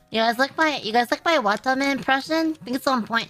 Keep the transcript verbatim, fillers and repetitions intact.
You guys like my you guys like my Watame impression? I think it's on point.